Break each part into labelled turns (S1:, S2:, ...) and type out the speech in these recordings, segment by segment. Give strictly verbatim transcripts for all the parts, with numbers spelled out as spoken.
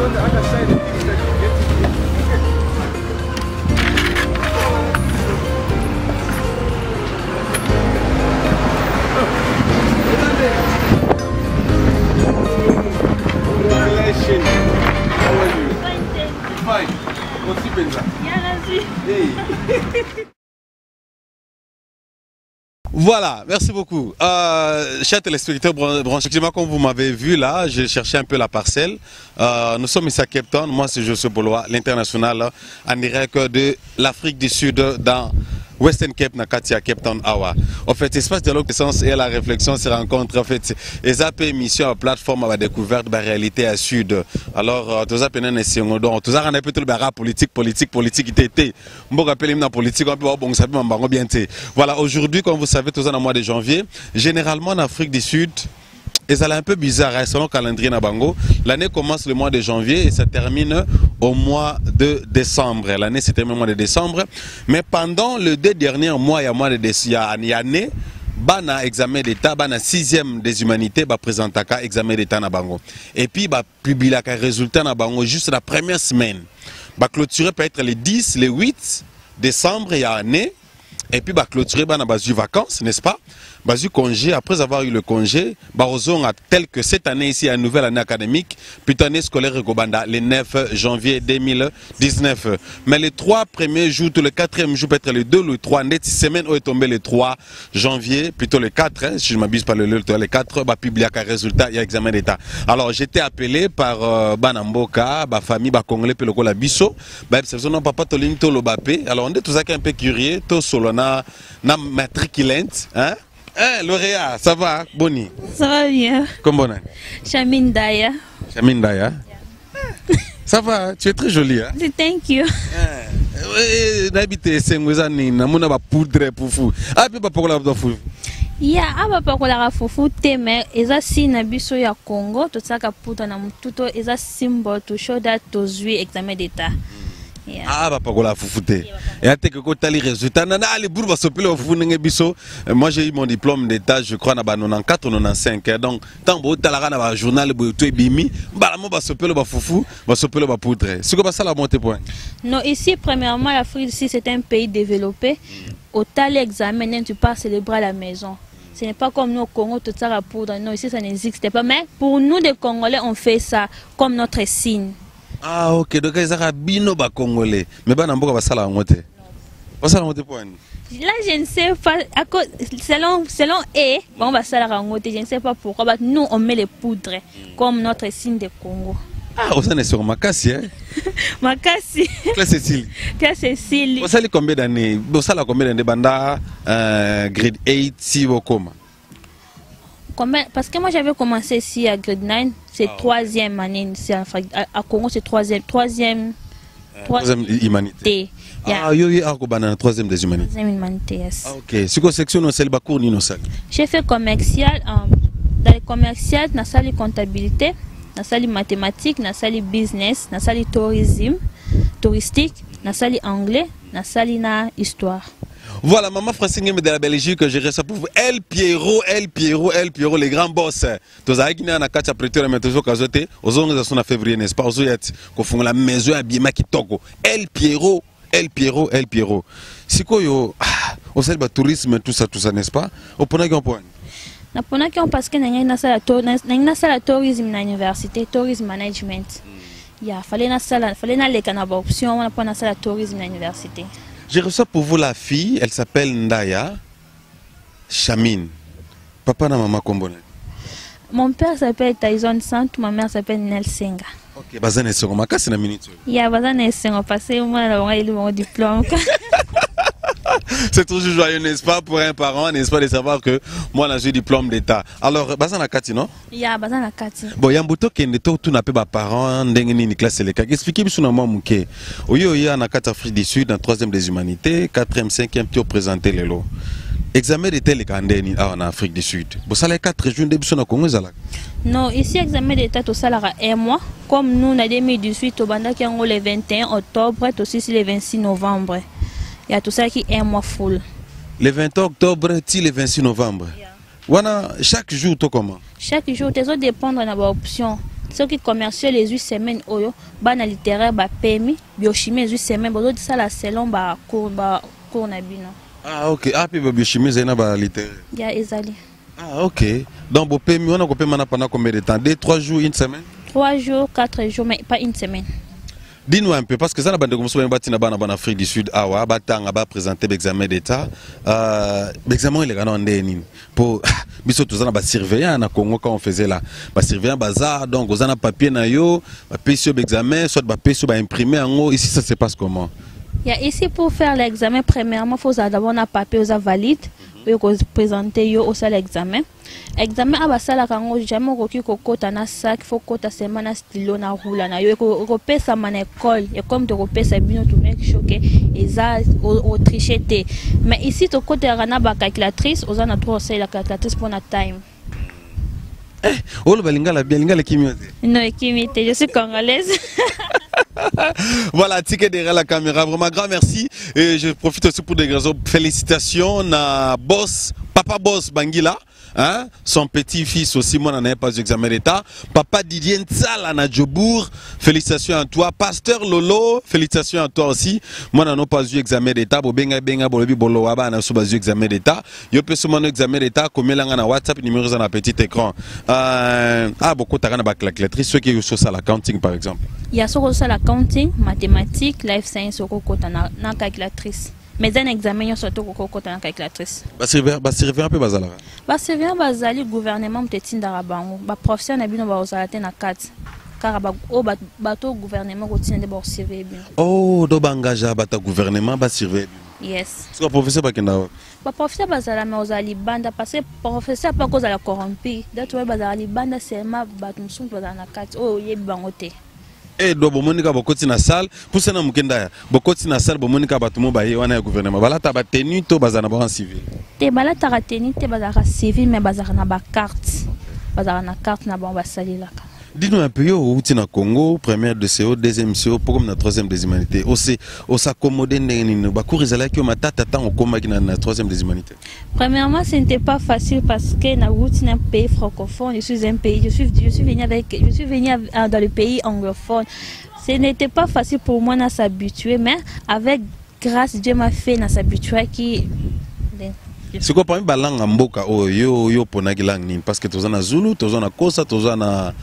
S1: Voilà, merci beaucoup. Euh, chers téléspectateurs branchés, comme vous m'avez vu là, j'ai cherché un peu la parcelle. Euh, nous sommes ici à Cape Town, moi c'est Joseph Bolois, l'international en direct de l'Afrique du Sud dans Western Cape, Nakati à Cape Town Awa. En fait, espace dialogue de sens et la réflexion se rencontrent. En fait, et ça peut émission à plateforme à la découverte de la réalité à Sud. Alors, tout ça peut être si on doit, tout ça on a peut-être le rap politique, politique, politique, il était. On peut appeler la politique, on peut voir bon, ça peut m'en bien. Voilà, aujourd'hui, comme vous savez, tout ça dans le mois de janvier, généralement en Afrique du Sud. Et ça est un peu bizarre, hein, selon le calendrier Nabango. L'année commence le mois de janvier et ça termine au mois de décembre. L'année se termine au mois de décembre. Mais pendant les deux derniers mois, il y a mois de décembre, il y a année, bana examen d'état, bana sixième des humanités, bah présente un examen d'état Nabango. Et puis bah publie le résultat Nabango juste la première semaine. Bah clôturer peut être les dix, les huit décembre, il y a année. Et puis bah clôturer bah na basu vacances, n'est-ce pas? Basu congé, après avoir eu le congé, Barozon a tel que cette année ici, une nouvelle année académique, puis année scolaire Gobanda, le neuf janvier deux mille dix-neuf. Mais les trois premiers jours, tout le quatrième jour, peut-être le deux, le trois, net semaine où est tombé le trois janvier, plutôt le quatre, hein, si je m'abuse pas le le le quatre, bah publié un résultat, il y a examen d'état. Alors j'étais appelé par euh, Banamboka, ba famille, ba congolais, puis le la biso, bah c'est non papa toling to lo bapé. Alors on est tous un peu curieux, to solona, na matriculente, hein? Eh, lauréat, ça va, Boni?
S2: Ça va bien.
S1: Comment on est?
S2: Chamine Daya.
S1: Chamine Daya. Ça va, tu es très jolie. Hein?
S2: Thank you.
S1: N'habitez Sengwezani, namuna ba poudre pour fou. Ah, puis pas pour la fou.
S2: Ya, aba pa kola fufu teme eza si na biso ya Congo to tsaka puta na mututo eza symbol to show that to zui examen d'état.
S1: Yeah. Ah, bah, pas la foufoute. Et à tes que tu as les résultats, nana, les bourgs se pile au fou biso. Moi, j'ai eu mon diplôme d'état, je crois, en quatre-vingt-quatorze quatre-vingt-quinze. Donc, tant que tu as un journal, tu es bimi, bah, moi, se pile au foufou, bah, se pile au poudre. C'est quoi ça la montée point?
S2: Non, ici, premièrement, l'Afrique, ici, c'est un pays développé. Au tal examen, tu pars célébrer à la maison. Ce n'est pas comme nous au Congo, tout ça la poudre. Non, ici, ça n'existe pas. Mais pour nous, les Congolais, on fait ça comme notre signe.
S1: Ah ok, donc ils ont bino ba congolais. Mais bah n'importe quoi ça la monter. Pas ça la monter pour nous.
S2: Là je ne sais pas à cause selon selon et bon bah ça la monter, je ne sais pas pourquoi. Bah, nous on met les poudres comme notre signe de Congo.
S1: Ah, on s'en est sur Makassi hein.
S2: Makassi.
S1: Claire Cécile.
S2: Claire Cécile.
S1: Vous savez combien d'années? Vous savez combien d'années banda euh, grade huit si vous comment?
S2: Parce que moi j'avais commencé ici à grade neuf, c'est ah, troisième okay. année ici à, à Congo, c'est troisième, troisième,
S1: euh, troisième humanité. Yeah. Ah, yo yo a kobana troisième des humanités.
S2: Troisième humanité, yes.
S1: Ah, ok. C'est quoi section non c'est le bacour ni non ça?
S2: J'ai fait commercial, euh, dans le commercial, na sali comptabilité, na sali mathématiques, na sali business, na sali tourisme, touristique, na sali anglais, na sali na histoire.
S1: Voilà, maman Francine de la Belgique, je reste pour vous. El Pierrot, El Pierrot, El Pierrot, les grands boss. Tous les gens qui ont quatre prêteurs, mais toujours casoté, aux organisations en février, n'est-ce pas? Aux yet, qu'on fait la maison à Bima qui toque. El Pierrot, El Pierrot, El Pierrot. C'est quoi yo? Au sein du tourisme, tout ça, tout ça, n'est-ce pas? Au point d'un point.
S2: Na point d'un parce que nous avons une salle de tourisme à l'université, tourisme management. Il y a fallu une salle, fallu une salle de option, on a pas une salle de tourisme à l'université.
S1: J'ai reçu pour vous la fille, elle s'appelle Ndaya Chamine. Papa et maman combien?
S2: Mon père s'appelle Tyson Sant, ma mère s'appelle Nelsenga.
S1: Ok, bazan est sur ma casse na minute.
S2: Il y a bazan est sur parce que moi là il mon diplôme.
S1: C'est toujours joyeux, n'est-ce pas, pour un parent, n'est-ce pas, de savoir que moi j'ai un diplôme d'état. Alors, bazan na kati non?
S2: Il y a bazan na kati.
S1: Bon, il y a un bouton qui est tout n'a pas parents, ndengeni ni classe les cas. Expliquez-moi sur moi mouké. Oyo il y a na kati Afrique du Sud, dans troisième des humanités, quatrième, cinquième, tu as présenté les lots. Examen d'état les candidats en Afrique du Sud. Bon, ça les quatre juin début sur na Congo zala.
S2: Non, ici examen d'état tout ça là un mois. Comme nous na deux mille dix-huit au banda qui ont le vingt et un octobre, aussi le vingt-six novembre. Il y a tout ça qui est un mois full.
S1: Le vingt octobre, le vingt-six novembre. Yeah. Wana, chaque jour, tu comment?
S2: Chaque jour, tu dois dépendre de l'option. ceux qui commercialisent les huit semaines oyo bana littéraire ba permis biochimie les huit semaines bozo ça la selon ba cours ba cours na bino.
S1: Ah OK, ah puis biochimie c'est na ba littéraire.
S2: Ya ezali.
S1: Ah OK. Donc bo permis on a ko permis pendant combien de temps? deux trois jours, une semaine?
S2: trois jours, quatre jours mais pas une semaine.
S1: Dis-nous un peu, parce que ça, on a en Afrique du Sud, on a présenté l'examen d'État. L'examen, il est en Dénin. Pour on a surveillant en Congo quand on faisait là. Surveillant bazar, donc on a papier, on a papier l'examen, soit papier imprimé en haut. Ici, ça se passe comment?
S2: Ici, pour faire l'examen, premièrement, il faut d'abord un papier valide. Pour présenter au salle examen examen à basala kango jamais koki kokota na sac faut kota sema na stylo na roula na yo ko pesa man école et comme de repesa bino to make choqué et ça au tricheté mais ici to kota rana ba calculatrice aux ana droit c'est la calculatrice pour na time.
S1: Eh oh le balingala bien lingala kimio.
S2: Non kimité je suis congolaise.
S1: Voilà, ticket derrière la caméra. Vraiment grand merci. Et je profite aussi pour des raisons. Félicitations à boss, papa boss Bangila. Hein? Son petit-fils aussi, moi, n'en ai pas eu examen d'État. Papa Didier Ntsala na Djobour, félicitations à toi. Pasteur Lolo, félicitations à toi aussi. Moi, n'en ai pas eu examen d'État. Bo benga benga bolobi bolo waba na so bazu examen d'État. Yo pe so examen d'État comme langa na WhatsApp numéro dans petit écran. Euh, ah beaucoup tarana ba calculatrice ceux qui sont sur l'accounting par exemple.
S2: Il y a sur ça l'accounting, mathématiques, life science au kota na na calculatrice. Mais un examen yo surtout au kota na calculatrice.
S1: Ba servir ba servir un peu bazala.
S2: Ba servir bazali gouvernement mtetinda rabango. Ba professeur na bino ba ozalate na quatre. Car ba o bato gouvernement kotinda ba servir bien.
S1: Oh do bangaja bata gouvernement ba servir.
S2: Yes.
S1: Parce que professeur ba kenda.
S2: Ba professeur bazala mais ozali banda parce que professeur pas cause la corrompu. D'autres bazali banda seulement bato msuntu bazala na quatre. Oh yebi bangote.
S1: Eh do bomonika bokoti na salle pour ça na mukenda ya bokoti na salle bomonika batumo ba ye wana ya gouvernement balata ba tenue to bazana ba en civil
S2: te balata ka tenue te bazara civil mais bazara na ba carte bazara na carte na ba basalila.
S1: Dis-nous un peu, où tu es au Congo, première de C O, deuxième C O, pour comme la troisième des humanités. Aussi, on s'accommode, on va courir à on tata au combat qui la troisième des humanités.
S2: Premièrement, ce n'était pas facile parce que Naout est un pays francophone. Je suis un pays, je suis, je suis venu avec, je suis venu dans le pays anglophone. Ce n'était pas facile pour moi de s'habituer, mais avec grâce Dieu m'a fait de s'habituer qui.
S1: C'est quoi parmi balang amboka oh yo yo ponagi lang nin parce que tous en a Zulu, tous en a Kosa, tous en a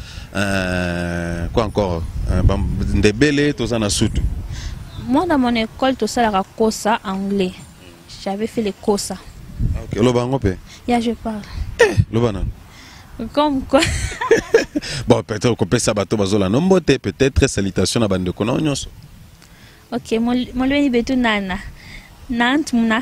S1: quoi encore Ndebele, tous en a Soutou.
S2: Moi dans mon école tout ça la Kosa anglais. J'avais fait les Kosa.
S1: OK, lo bango pe.
S2: Ya je parle.
S1: Eh, lo bana.
S2: Comme quoi.
S1: Bon, peut-être qu'on peut sabato bazola nombote, peut-être salutations à bande de kononyos.
S2: OK, mon mon lui betu nana. Nant muna.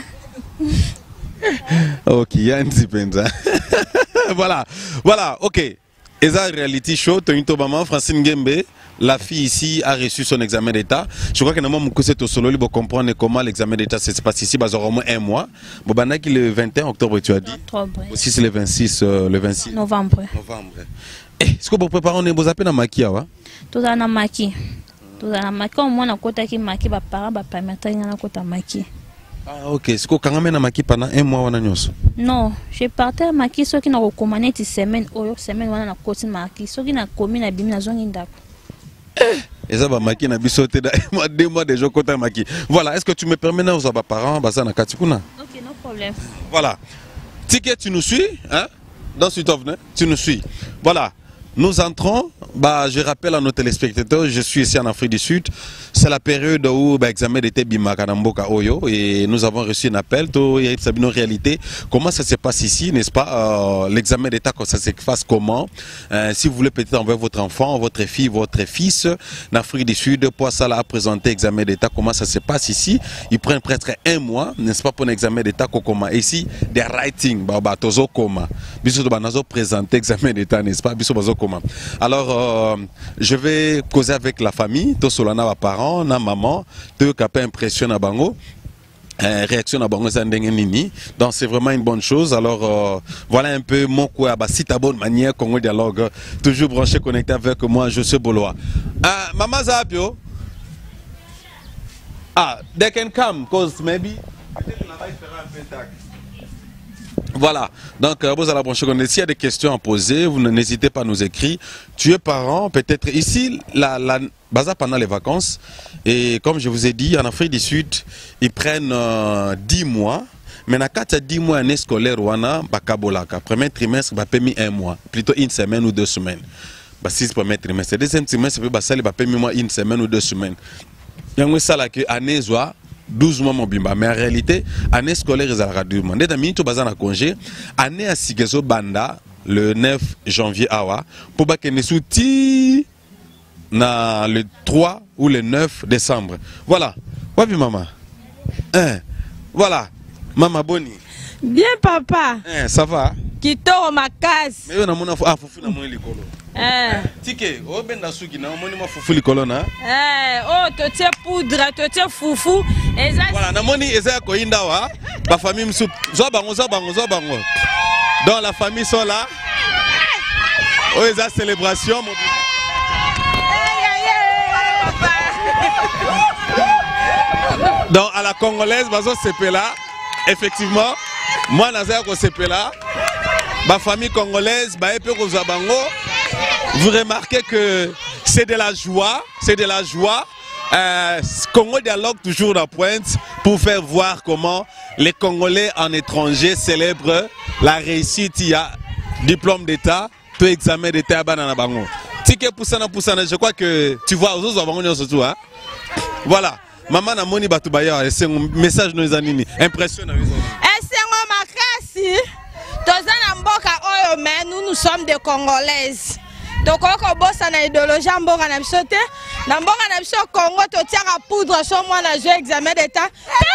S1: Ok, Yann Penza. Voilà, voilà, ok. Et ça, reality show, Tonito Maman, Francine Gembe, la fille ici a reçu son examen d'état. Je crois que nous avons au solo pour comprendre comment l'examen d'état se passe ici. Il y a au moins un mois. Bon, le vingt et un octobre, tu as dit.
S2: Octobre.
S1: Aussi, c'est le vingt-six, euh, le vingt-six.
S2: Novembre.
S1: Novembre. Eh, est-ce que vous préparez un peu à Maki?
S2: Tout ça, na Maki. Tout ça, na Maki. Au moins, on a côté qui Maki, bah, parents, bah, permettre, il y a un côté Maki.
S1: Ah ok, est-ce que vous avez Maki pendant un mois?
S2: Non, je partais à Maki, ceux qui n'ont recommandé une semaine, ou une semaine, on a côté Maki, ceux qui n'ont commis la bim, la zone indako.
S1: Et ça va Maki n'a bisoté deux mois déjà côté Maki. Voilà, est-ce que tu me permets de vous avoir parents, bah ça n'a qu'à tikuna?
S2: Ok, non problème.
S1: Voilà. Ticket, tu nous suis, hein? Dans ce top, tu nous suis. Voilà. Nous entrons, bah, je rappelle à nos téléspectateurs, je suis ici en Afrique du Sud. C'est la période où l'examen bah, était Bimakanamboka Oyo et nous avons reçu un appel. Il y a une réalité. Comment ça se passe ici, n'est-ce pas? euh, L'examen d'État, ça se passe comment? euh, Si vous voulez peut-être envoyer votre enfant, votre fille, votre fils en Afrique du Sud, pour ça là, présenter l'examen d'État, comment ça se passe ici? Ils prennent presque un mois, n'est-ce pas, pour l'examen d'État comment ici, des writing, bah, bah, tozo comment. Bisous, bah, nous présenter l'examen d'État, n'est-ce pas? Bisous, bah, alors, euh, je vais causer avec la famille, tous les parents, na maman, tous les impression à bango, euh, réaction à bango, donc c'est vraiment une bonne chose. Alors, euh, voilà un peu mon quoi, bah, si ta bonne manière, Congo Dialogue, toujours branché, connecté avec moi, je suis Boloa. Ah, maman Zapio, ah, they can come, cause maybe, peut-être là-bas il fera un peu tac. Voilà, donc vous allez brancher. S'il y a des questions à poser, vous n'hésitez pas à nous écrire. Tu es parent, peut-être ici, la, la Baza pendant les vacances. Et comme je vous ai dit, en Afrique du Sud, ils prennent euh, dix mois. Mais quand il y a dix mois année scolaire, le premier trimestre, il permis un mois, plutôt une semaine ou deux semaines. Le six premier trimestre. Le deuxième trimestre, il permis une semaine ou deux semaines. Il y a ça là que année douze mois mobimba, mais en réalité année scolaire ils ont deux mois. Dès que tu as un congé, année à Sigezo Banda le neuf janvier awa pour que nous soutient na le trois ou le neuf décembre. Voilà. Wapi maman. Hein. Voilà. Maman Boni.
S3: Bien papa.
S1: Hein, ça va?
S3: Kitoro makasi.
S1: Mais on a mon ah fufu na mon likolo.
S3: Eh.
S1: Tike, o benda suki na moni ma fufu likolo na.
S3: Eh, oh to tie poudre, to tie fufu. Eza.
S1: Voilà, na moni eza ko inda wa. Ba famille msou. Zo bango, zo bango, zo bango. Donc la famille sont là. Oh, eza célébration mon. Donc à la congolaise, bazo sepe là. Effectivement, moi naza ko sepe là. Ma famille congolaise, bah, vous remarquez que c'est de la joie, c'est de la joie. Euh, Congo dialogue toujours la pointe pour faire voir comment les Congolais en étranger célèbrent la réussite. Il y a diplôme d'État, peu examen d'État à Banana Bango. Ticket poussana poussana, je crois que tu vois aux autres surtout. Hein? Voilà. Maman n'a moni batubaya, c'est un message nous animi. Impressionnant.
S3: Mais nous, nous sommes des Congolaises. Donc, on a une idéologie en Mboka na biso te. Na Mboka na biso Congo, to tire à poudre sur moi na jeu examen d'État.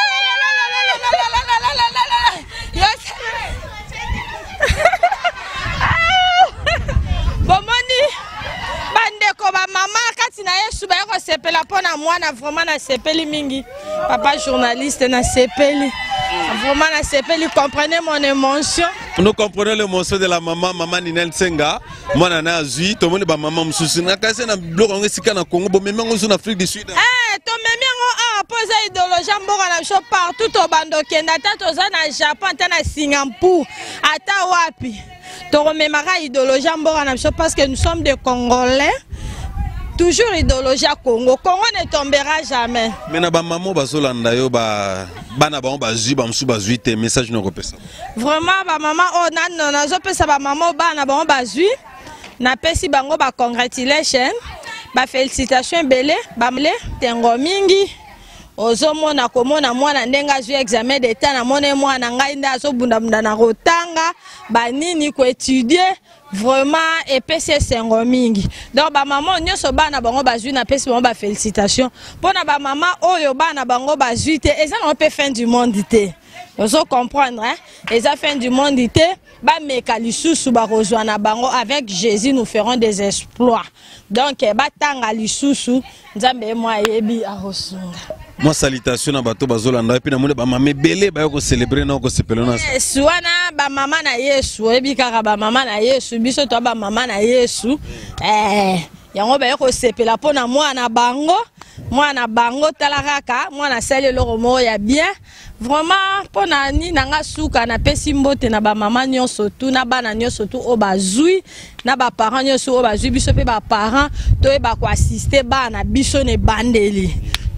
S3: Bomoni, bandeko ba mama kati na yesu ba ko sepela pona mwana vraiment na sepeli mingi. Papa journaliste na sepeli. Vraiment, comprenez mon émotion.
S1: Nous comprenons l'émotion de la maman, maman Ninel Senga. Moi, nana azui, tout le monde est maman moussou. Na kase na bloc on est sika na Congo, mais même en Afrique du Sud.
S3: Eh, to memi on a posé idéologie mboka na biso partout au bando kenda ta toza na Japon, ta na Singapour, ata wapi. To rememara idéologie mboka na biso parce que nous sommes des Congolais. Toujours idéologie à Congo. Congo ne tombera jamais.
S1: Mais na ba maman bazolanda yo ba bana ba ba zui ba msu ba zui te message no repesa.
S3: Vraiment ba maman oh na non na zo pesa ba maman bana ba ba zui na pesi bango ba congratulation ba félicitations belé ba mle tengo mingi ozomona komona mwana ndenga zui examen d'état na mona mwana ngai nda zo bunda bunda na rotanga ba nini ko étudier. Vraiment, et P C sengo mingi. Donc, ba maman, nyoso bana bango bazui na pesi bango ba félicitations. Pour na ba maman, oyo bana bango bazui te, et ça on peut fin du monde te. Vous comprendre, hein? Et ça fin du monde te, ba mekalisusu ba rejoindre bango avec Jésus nous ferons des exploits. Donc, ba tanga lisusu, nzambe moi yebi a rosunga.
S1: Moi salutation na bato bazolanda et puis na mone ba mama belé ba ko célébrer na ko sepelo na.
S3: Yesu wana ba mama na Yesu, ebi kaka ba mama na Yesu, biso to ba mama na Yesu. Eh, yango ba ko sepela pona mwana bango, mwana bango talaraka, mwana sele loro mo ya bien. Vraiment pona ni nanga suka na pesi mbote na ba mama nyonso tu na bana nyonso tu o bazui na ba parents nyonso o bazui biso pe ba parents to e ba ko assister bana biso ne bandeli.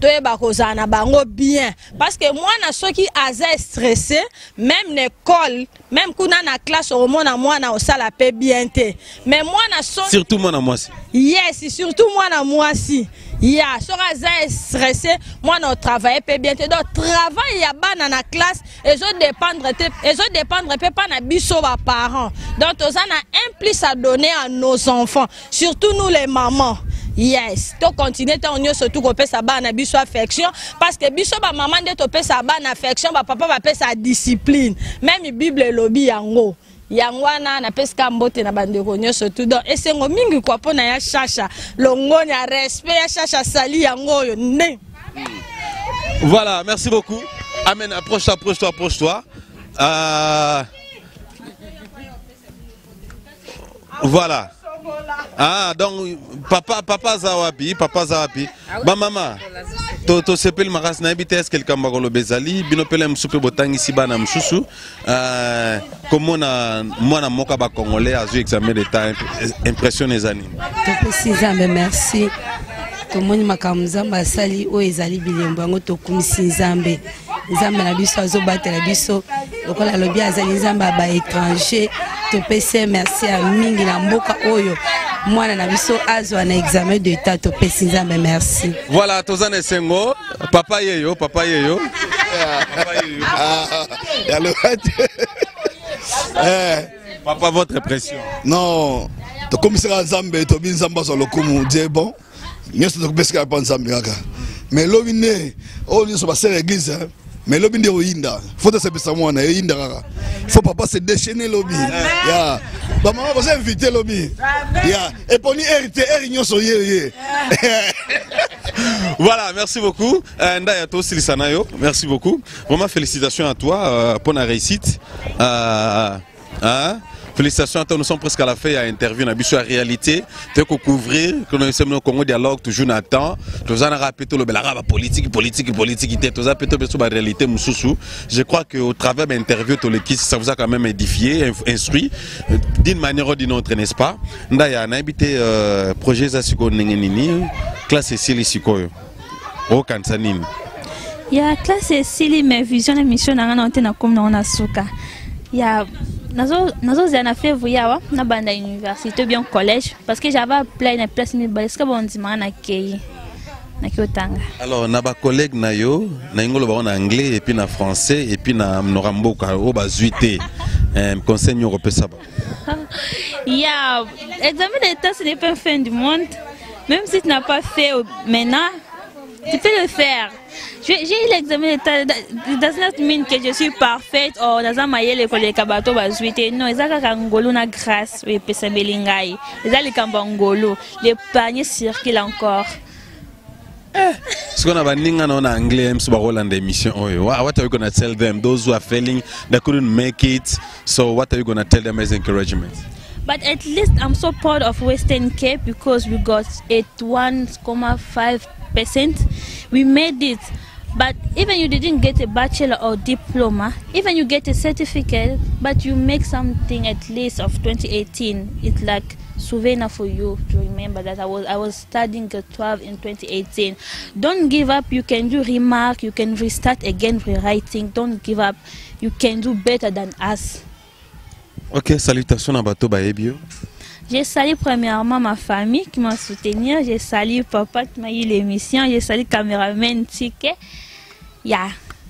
S3: Bango bien parce que moi na ceux qui aza stressé même l'école même kuna na classe au monde moi na osala pe bien te mais moi na
S1: surtout moi na moi si
S3: yes surtout moi na moi si ya so aza stressé moi na travailler pe bien te donc travail ya bana na classe et je dépendre te et je dépendre pe pas na biso ba parents donc on a un plus à donner à nos enfants surtout nous les mamans. Yes, to continuer ta onyo surtout ko pesa bana biso affection parce que biso ba maman de to pesa bana affection ba papa ba pesa discipline même Bible lobby yango yangwana na pesa mbote na bandeko onyo surtout donc esengo mingi kwa pona ya chacha longoni ya respect ya chacha sali yango yo ne.
S1: Voilà, merci beaucoup. Amen, approche toi, approche toi, approche toi. Euh... Voilà. Ah, donc, papa, papa Zawapi, papa Zawapi. Bah, maman, to to sepel maras na habite est quelqu'un bagolo bezali, binopele msupe botangi siba na msusu. Euh, comment na moi na moka ba congolais a eu examen d'état impressionné zani.
S4: To Sinzambe merci. To moni makamuzamba sali o ezali bilembo yango to kumisi Nzambe. Nzambe na biso azobatela biso lokola lobi azali Nzambe ba étranger. To pese merci à mingi na mboka oyo. Mwana na biso azwa na examen d'état to pese Nzambe merci.
S1: Voilà, tozane sengo, papa yeyo, papa yeyo. Papa yeyo.
S5: Eh,
S1: papa, votre impression?
S5: Non, to commissaire Nzambe to bin Nzamba sur le kumu Dieu bon. Nyoso to beska pa Nzambe kaka. Mais lobine, oh nyoso ba sere église. Mais lobby de Oinda, faut que ça puisse savoir na Oinda kaka. Faut papa se déchaîner lobby. Ya. Ba maman vous inviter lobby. Ya. Et pour ni hériter, hérignon so yé.
S1: Voilà, merci beaucoup. Ndaya to Silisanayo, merci beaucoup. Vraiment félicitations à toi euh, pour la réussite. Euh, hein? Félicitations à toi, nous sommes presque à la fin, il y a interview, on a vu sur la réalité, tu as couvrir, que nous sommes au Congo dialogue, toujours à temps, tu as répété le belaga politique, politique, politique, tu as répété la réalité, moussoussou. Je crois qu'au travers de l'interview, ça vous a quand même édifié, instruit, d'une manière ou d'une autre, n'est-ce pas? Ndaya, on a habité le projet Zasiko Nengenini, classe Cécile Sikoyo, au Kansanine.
S2: Il y a classe Cécile, mais vision et mission, on a comme on a souka. Il y a nazo nazo zana février wa na banda université bien collège parce que j'avais appelé na place mi baleska bondima na kei na kiotanga. Alors
S1: na ba collègue na yo na ngolo ba en anglais et puis na français et puis na mnorambo ka o ba zuité euh conseil européen ça ba.
S2: Ya examen d'état ce n'est pas fin du monde même si tu n'as pas fait maintenant tu peux le faire. J'ai eu l'examen d'état, does not mean que je suis parfaite ou dans un maillot l'école de Kabato bazuite. Non, ils ont kangolo na grâce, oui, pesa belingai. Ils ont le kambangolo, les paniers circulent encore.
S1: Ce qu'on a banning en anglais, c'est pas Roland d'émission. What are you gonna tell them? Those who are failing, they couldn't make it. So what are you gonna tell them as encouragement?
S2: But at least I'm so proud of Western Cape because we got eighty-one point five percent. We made it. But even you didn't get a bachelor or diploma, even you get a certificate, but you make something at least of twenty eighteen. It's like souvenir for you to remember that I was I was studying grade twelve in twenty eighteen. Don't give up. You can do remark. You can restart again rewriting. Don't give up. You can do better than us.
S1: Ok, salutations à Bato Baebio.
S2: J'ai salué premièrement ma famille qui m'a soutenu. J'ai salué papa qui m'a eu l'émission. J'ai salué caméraman Tike. Yeah.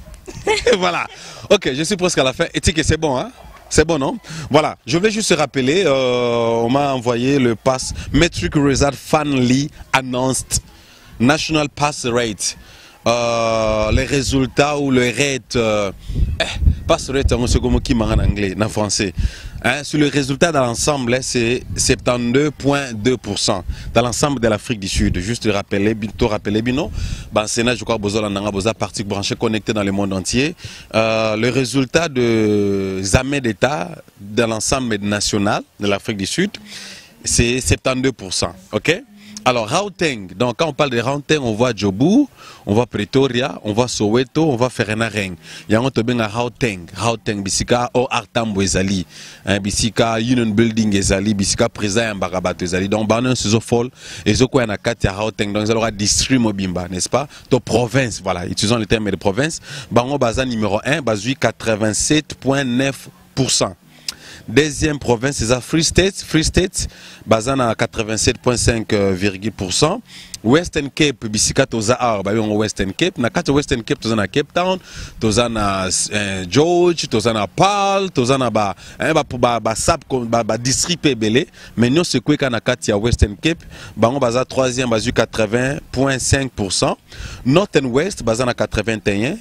S1: Voilà. Ok, je suis presque à la fin. Et Tike, c'est bon, hein? C'est bon, non? Voilà. Je voulais juste rappeler, euh, on m'a envoyé le pass Metric Result Finally Announced National Pass Rate. Euh, les résultats ou le rate, euh, eh, pass rate, c'est comme qui en anglais, en français. Hein, sur le résultat dans l'ensemble, c'est soixante-douze virgule deux pour cent dans l'ensemble de l'Afrique du Sud. Juste rappeler, bientôt rappeler, bino, ben Sénat, je crois, besoin d'en avoir partie branchée connectée dans le monde entier. Euh, le résultat de examen d'État dans l'ensemble national de l'Afrique du Sud, c'est soixante-douze pour cent. Ok? Alors, Gauteng, donc quand on parle de Gauteng, on voit Djobu, on voit Pretoria, on voit Soweto, on voit Ferrenareng. Il y a un peu de Gauteng, Gauteng, Bisika, O Artambo Ezali, Bisika, Union Building Ezali, Bisika, Président Mbagabat Ezali. Donc, Banon, c'est Zofol, et Zoko Yanakati à Gauteng. Donc, ils auront district Mobimba, n'est-ce pas? Donc, province, voilà, utilisons le terme de province. Bango Baza numéro un, Bazui quatre-vingt-sept virgule neuf pour cent. Deuxième province, c'est Free State. Free State, basé à quatre-vingt-sept virgule cinq pour cent. Western Cape, bisika toza arba yon Western Cape. Na kati Western Cape toza na Cape Town, toza na eh, George, toza na Paarl, toza na ba eh, ba ba ba sab ba, ba district belé. Mais nous c'est quoi na kati ya Western Cape, bango baza troisième bazu quatre-vingts virgule cinq pour cent. Northern West basé na quatre-vingt-un.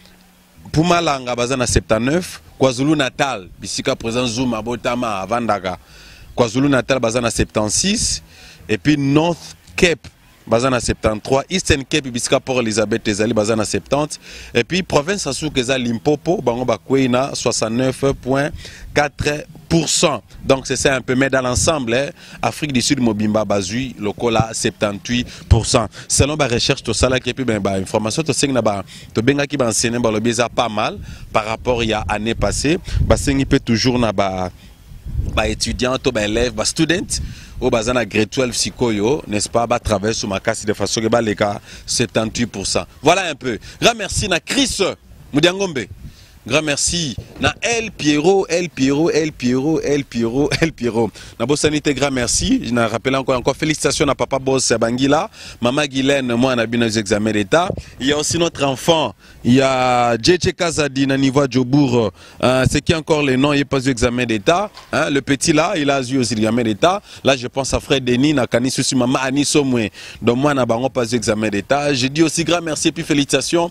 S1: Pumalanga basé na soixante-dix-neuf. KwaZulu Natal, bisika présent Zuma Botama Vandaga. KwaZulu Natal basé na soixante-seize et puis North Cape Bazana soixante-treize, Eastern Cape Bisca Port Elizabeth ezali Bazana soixante-dix et puis province Asuka ezali Limpopo bango bakwei na soixante-neuf virgule quatre pour cent. Donc c'est ça un peu, mais dans l'ensemble, hein, Afrique du Sud Mobimba Bazui, Lokola soixante-dix-huit pour cent. Selon la recherche, tout ça là qui est ben bah information, tout ça na to benga qui ba enseigner ba lobiza pas mal par rapport il y a année passée, ba sengi peut toujours na ba ba étudiant, to ba élève, ba student au bazana grade douze psychoyo, n'est-ce pas, ba travailler sur ma casse de façon que ba les cas soixante-dix pour cent. Voilà un peu. Grand merci na Chris Mudiangombe. Grand merci. Na El Pierrot, El Pierrot, El Pierrot, El Pierrot, El Pierrot. Na Bossanité, grand merci. Je n'ai rappelé encore, encore félicitations à Papa Boss Bangila, Maman Guylaine, moi, on a bien nos examens d'État. Il y a aussi notre enfant, il y a J J Kazadi, Naniva Djobour, euh, c'est qui encore les noms, il n'a pas eu examen d'État. Hein? Le petit là, il a eu aussi l'examen d'État. Là, je pense à Frère Denis, Nakani Susu, Maman Annie Somwe. Donc, moi, on n'a pas eu examen d'État. Je dis aussi grand merci et puis félicitations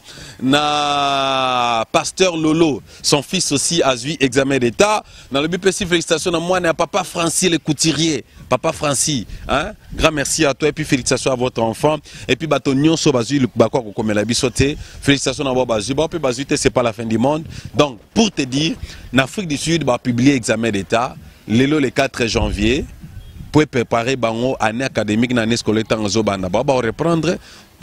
S1: na Pasteur Lolo. Son fils aussi a eu examen d'État. Dans le B P C, félicitations à moi, à Papa Francis le couturier. Papa Francis, hein? Grand merci à toi et puis félicitations à votre enfant. Et puis, Batonio, so bazu, le bakwa comme la bisoté. Félicitations à vous, bazu. Bon, puis bazu, c'est pas la fin du monde. Donc, pour te dire, en Afrique du Sud, va publier examen d'État. Lélo, le quatre janvier. Pour préparer bango année académique, l'année scolaire, en Zobana. On va reprendre.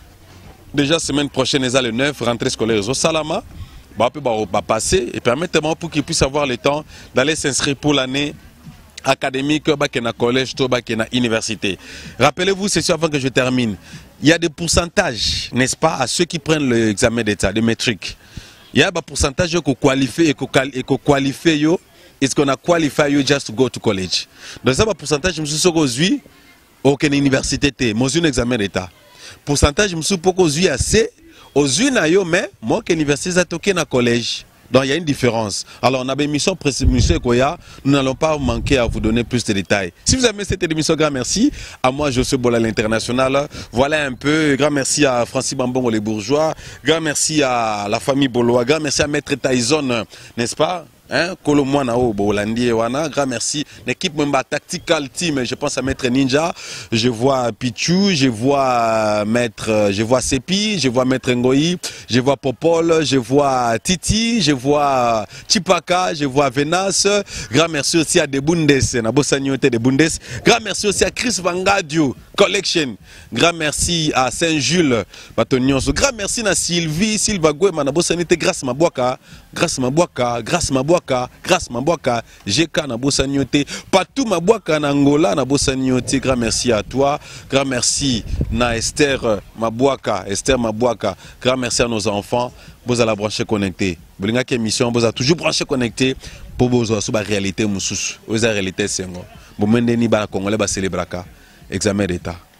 S1: Déjà, semaine prochaine, le neuf, rentrée scolaire au Salama. Bah, bah, passer et permettez-moi pour qu'ils puissent avoir le temps d'aller s'inscrire pour l'année académique bah, qui est dans collège, bah, qui est dans université. Rappelez-vous, c'est sûr avant que je termine, il y a des pourcentages, n'est-ce pas, à ceux qui prennent l'examen d'État, de métrique. Il y a un pourcentage qu'on qualifie et qu'on qualifie, est-ce qu'on a qualifié you just to go to college. Donc ça, un pourcentage, je me suis dit, aujourd'hui, aucune université, moi, j'ai un examen d'État. Pourcentage, je me suis dit, assez. Aux unes, mais moi, que l'université a toqué dans le collège. Donc il y a une différence. Alors on a une émission précise, nous n'allons pas manquer à vous donner plus de détails. Si vous aimez cette émission, grand merci. À moi, José Bola l'International. Voilà un peu. Grand merci à Francis Bambon les bourgeois. Grand merci à la famille Boloa. Grand merci à Maître Tyson, n'est-ce pas? Hein, Kolomwana au Bolandi wana, grand merci. L'équipe Memba Tactical Team, je pense à Maître Ninja, je vois Pichu, je vois Maître, je vois Sepi, je vois Maître Ngoyi, je vois Popol, je vois Titi, je vois Chipaka, je vois Venas. Grand merci aussi à Debundes, Nabossanyote de Bundes. Grand merci aussi à Chris Vangadio Collection. Grand merci à Saint-Jules Batonios. Grand merci à Sylvie, Sylva Gouema, Nabossanyote, grâce Mabouaka, grâce Mabouaka, grâce Mabouaka. Grâce Mabouaka, G K na Bossanyote, Patou Mabouaka na Angola na Bossanyote. Grand merci à toi, grand merci na Esther Mabouaka, Esther Mabouaka. Grand merci à nos enfants, vous allez brancher connecté. Vous avez une émission, vous allez toujours brancher connecté pour vous avoir la réalité moussous, vous avez la réalité sengo. Vous avez une Congolais célébrer examen d'État.